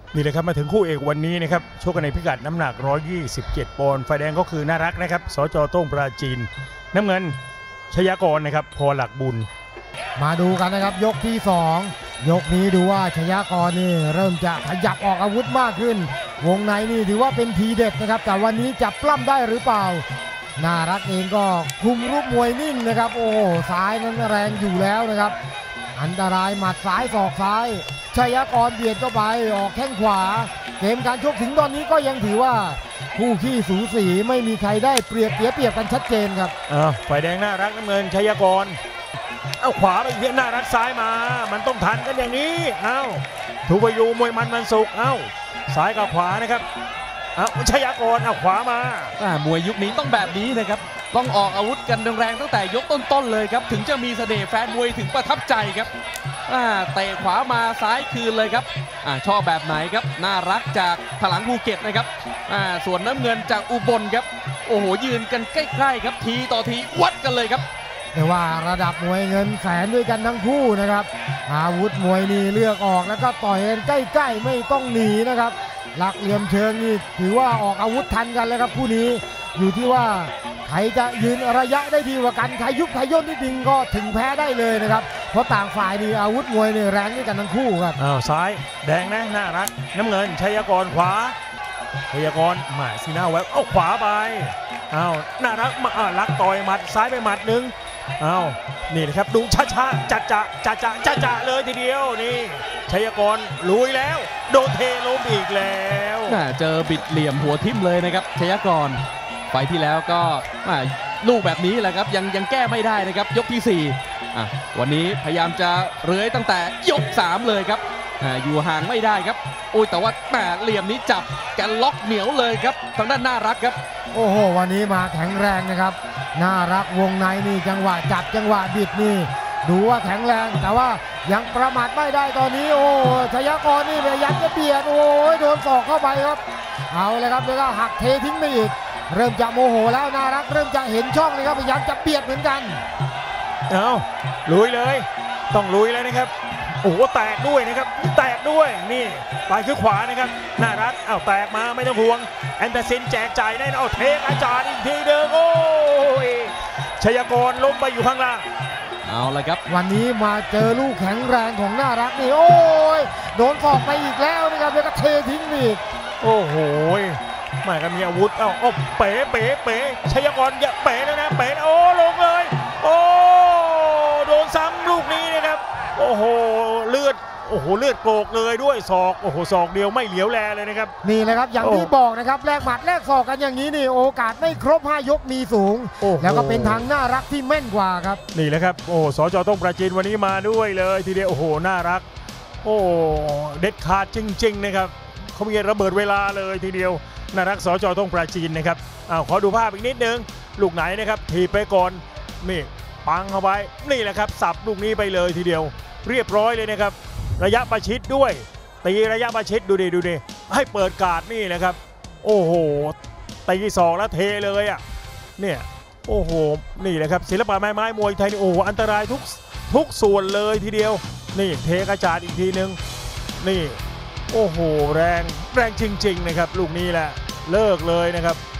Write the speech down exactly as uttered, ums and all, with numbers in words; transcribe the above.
นี่เลยครับมาถึงคู่เอกวันนี้นะครับชกกันในพิกัดน้ำหนักหนึ่งร้อยยี่สิบเจ็ดปอนด์ไฟแดงก็คือน่ารักนะครับสจ.โต้งปราจีนน้ำเงินชยากรนะครับพอหลักบุญมาดูกันนะครับยกที่สองยกนี้ดูว่าชยากรนี่เริ่มจะขยับออกอาวุธมากขึ้นวงในนี่ถือว่าเป็นทีเด็ดนะครับแต่วันนี้จะปล้ำได้หรือเปล่าน่ารักเองก็คุมรูปมวยนิ่งนะครับโอ้ซ้ายนั้นแรงอยู่แล้วนะครับอันตรายหมัดซ้ายศอกซ้ายชยากรเบียดเข้าไปออกแข้งขวาเกมการชกถึงตอนนี้ก็ยังถือว่าคู่ขี้สูสีไม่มีใครได้เปรียบเสียเปรียบกันชัดเจนครับอ้าวฝ่ายแดงน่ารักน้ำเงินชยากรเอาขวาไปเพี้ยนน่ารักซ้ายมามันต้องทันกันอย่างนี้เอ้าถูกพยูมวยมันมันสุกเอ้าซ้ายกับขวานะครับเอาชยากรเอาขวามามวยยุคนี้ต้องแบบนี้นะครับต้องออกอาวุธกันแรงๆตั้งแต่ยกต้นๆเลยครับถึงจะมีเสน่ห์แฟนมวยถึงประทับใจครับเตะขวามาซ้ายคืนเลยครับอชอบแบบไหนครับน่ารักจากพลังภูเก็ตนะครับส่วนน้ำเงินจากอุบลครับโอ้โหยืนกันใกล้ๆครับทีต่อทีวัดกันเลยครับแต่ว่าระดับมวยเงินแสนด้วยกันทั้งคู่นะครับอาวุธมวยนี่เลือกออกแล้วก็ต่อยกันใกล้ๆไม่ต้องหนีนะครับหลักเหลี่ยมเชิงนี่ถือว่าออกอาวุธทันกันแล้วครับคู่นี้อยู่ที่ว่าใครจะยืนระยะได้ดีกว่ากันใครยุบใครย่นนิดนึงก็ถึงแพ้ได้เลยนะครับเพราะต่างฝ่ายนี่อาวุธมวยนี่แรงด้วยกันทั้งคู่ครับอ้าวซ้ายแดงนะน่ารักน้ำเงินชยากรขวาชยากรหมาสีหน้าแวบเอาขวาไปอ้าวน่ารักมาลักต่อยหมัดซ้ายไปหมัดหนึ่งอ้าวนี่นะครับดูช้าๆจัดจะจัดจะจัดจะเลยทีเดียวนี่ชยากรลุยแล้วโดนเทล้มอีกแล้วเจอบิดเหลี่ยมหัวทิ่มเลยนะครับชยากรไฟที่แล้วก็ลูกแบบนี้แหละครับยังยังแก้ไม่ได้นะครับยกที่สี่อ่ะวันนี้พยายามจะเลื้อยตั้งแต่ยกสามเลยครับอยู่ห่างไม่ได้ครับโอ้ยแต่ว่าแต่เหลี่ยมนี้จับแกนล็อกเหนียวเลยครับทางด้านน่ารักครับโอ้โหวันนี้มาแข็งแรงนะครับน่ารักวงในนี่จังหวะจับจังหวะบิดนี่ดูว่าแข็งแรงแต่ว่ายังประมาทไม่ได้ตอนนี้โอ้ชยากรนี่พยายามจะเบียดโอ้ยโดนศอกเข้าไปครับเอาเลยครับแล้วก็หักเททิ้งไปอีกเริ่มจะโมโหแล้วน่ารักเริ่มจะเห็นช่องเลยครับพยายามจะเบียดเหมือนกันเอาลุยเลยต้องลุยเลยนะครับโอ้โหแตกด้วยนะครับแตกด้วยนี่ปลายคือขวานะครับน่ารักอ้าวแตกมาไม่ต้องห่วงแอนเดอร์สันแจกจ่ายแน่นเอาเทอาจารย์อีกทีเดิมโอ้ยชยากรล้มไปอยู่ข้างล่างเอาละครับวันนี้มาเจอลูกแข็งแรงของน่ารักนี่โอ้ยโดนฟอกไปอีกแล้วนะครับแล้วก็เททิ้งอีกโอ้โหมากันมีอาวุธเอ้าโอ้เป๋เป๋เป๋ชยากรอย่าเป๋แล้วนะเป๋โอ้ลงเลยโอ้โดนซ้ำลูกนี้นะครับโอ้โหเลือดโอ้โหเลือดโกรกเลยด้วยศอกโอ้โหศอกเดียวไม่เหลียวแลเลยนะครับนี่เลยครับอย่างที่บอกนะครับแลกหมัดแลกศอกกันอย่างนี้นี่โอกาสไม่ครบห้ายกมีสูงแล้วก็เป็นทางน่ารักที่แม่นกว่าครับนี่แหละครับโอ้สจ.โต้งปราจีนวันนี้มาด้วยเลยทีเดียวโอ้โหน่ารักโอ้เด็ดขาดจริงๆนะครับเขามีระเบิดเวลาเลยทีเดียวน่ารักสจ.โต้งปราจีนนะครับอ้าวขอดูภาพอีกนิดนึงลูกไหนนะครับทีไปก่อนนี่ปังเข้าไปนี่แหละครับสับลูกนี้ไปเลยทีเดียวเรียบร้อยเลยนะครับระยะประชิดด้วยตีระยะประชิดดูดิดูดิให้เปิดการ์ดนี่นะครับโอ้โหตีสองแล้วเทเลยอ่ะเนี่ยโอ้โหนี่แหละครับศิลปะไม้ไม้มวยไทยนี่โอ้โหอันตรายทุกทุกส่วนเลยทีเดียวนี่เทกระจาดอีกทีนึงนี่โอ้โหแรงแรงจริงๆนะครับลูกนี้แหละเลิกเลยนะครับ